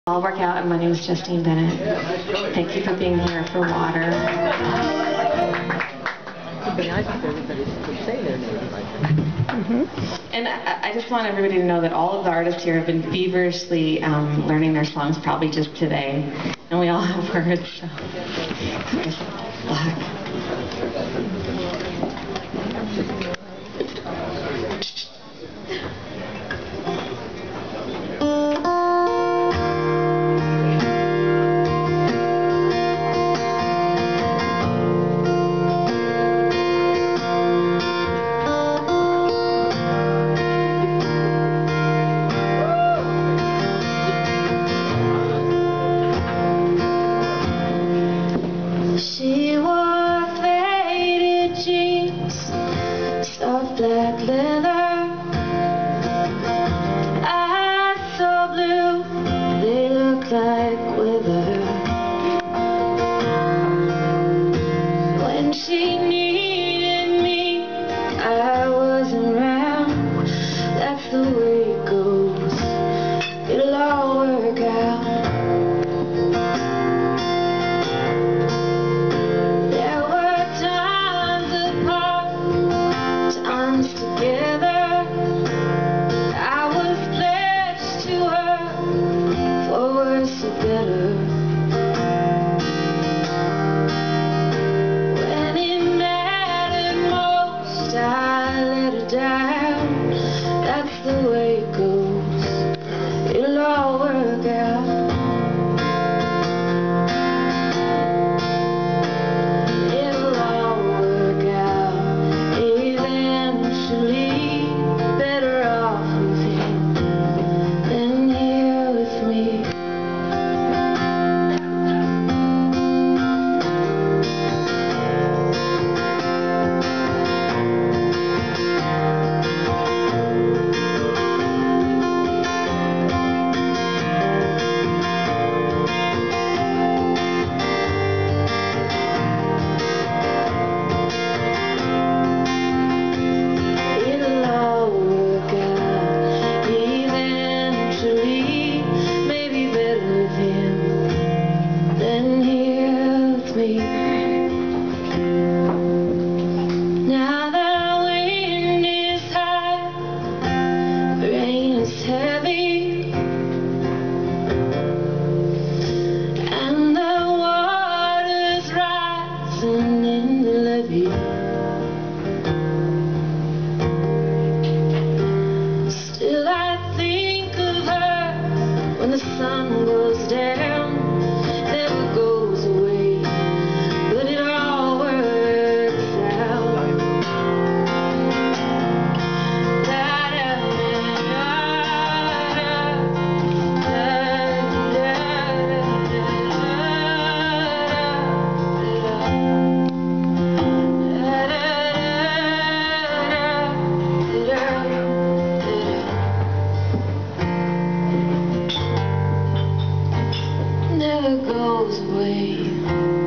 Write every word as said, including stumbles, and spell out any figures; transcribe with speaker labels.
Speaker 1: I'll work out, and my name is Justine Bennett. Thank you for being here for water.
Speaker 2: It'd be nice if everybody could say their name like that.
Speaker 1: Mm-hmm. And I, I just want everybody to know that all of the artists here have been feverishly um, learning their songs probably just today. And we all have words, so. Black.
Speaker 3: She wore faded jeans, soft black leather, eyes so blue, they look like weather. When she needed me, I wasn't around. That's the way it goes, it'll all work out. When it mattered most, I let her down. That's the way it goes, it'll all work out. It'll all work out eventually. Better off with him than here with me. Now the wind is high, rain is heavy, and the water's rising in the levee. Still I think of her when the sun goes down. Never goes away, but it all works out. Never goes away.